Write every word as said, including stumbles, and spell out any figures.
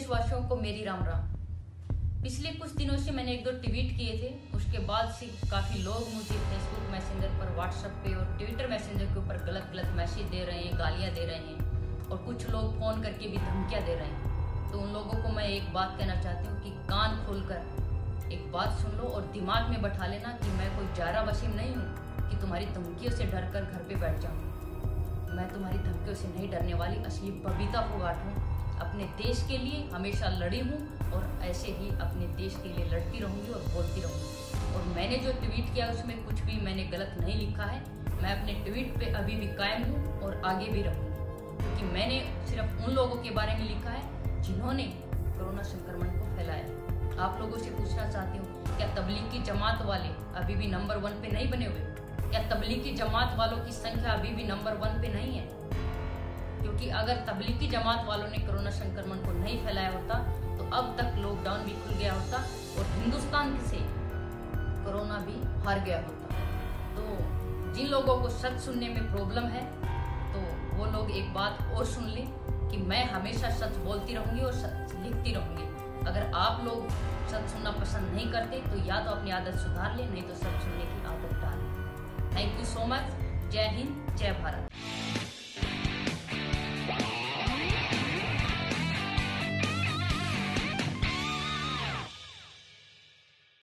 देशवासियों को मेरी राम राम। पिछले कुछ दिनों से मैंने एक दो ट्वीट किए थे, उसके बाद से काफ़ी लोग मुझे फेसबुक मैसेंजर पर, व्हाट्सएप पे और ट्विटर मैसेंजर के ऊपर गलत गलत मैसेज दे रहे हैं, गालियाँ दे रहे हैं और कुछ लोग फ़ोन करके भी धमकियाँ दे रहे हैं। तो उन लोगों को मैं एक बात कहना चाहती हूँ कि कान खोलकर एक बात सुन लो और दिमाग में बैठा लेना कि मैं कोई जारा वसीम नहीं हूँ कि तुम्हारी धमकियों से डर कर घर पर बैठ जाऊँ। मैं तुम्हारी धमकियों से नहीं डरने वाली, असली बबीता फोगाट हूँ। अपने देश के लिए हमेशा लड़ी हूँ और ऐसे ही अपने देश के लिए लड़ती रहूँगी और बोलती रहूँगी। और मैंने जो ट्वीट किया उसमें कुछ भी मैंने गलत नहीं लिखा है। मैं अपने ट्वीट पे अभी भी कायम हूँ और आगे भी रहूँगी, क्योंकि मैंने सिर्फ उन लोगों के बारे में लिखा है जिन्होंने कोरोना संक्रमण को फैलाया। आप लोगों से पूछना चाहती हूँ, क्या तबलीग की जमात वाले अभी भी नंबर वन पे नहीं बने हुए? क्या तबलीग की जमात वालों की संख्या अभी भी नंबर वन पे नहीं है? क्योंकि अगर तबलीग की जमात वालों ने कोरोना संक्रमण को नहीं फैलाया होता तो अब तक लॉकडाउन भी खुल गया होता और हिंदुस्तान से कोरोना भी हार गया होता। तो जिन लोगों को सच सुनने में प्रॉब्लम है तो वो लोग एक बात और सुन लें कि मैं हमेशा सच बोलती रहूँगी और सच लिखती रहूँगी। अगर आप लोग सच सुनना पसंद नहीं करते तो या तो अपनी आदत सुधार लें, नहीं तो सच सुनने की आदत डालें। Thank you so much. जय हिंद, जय भारत।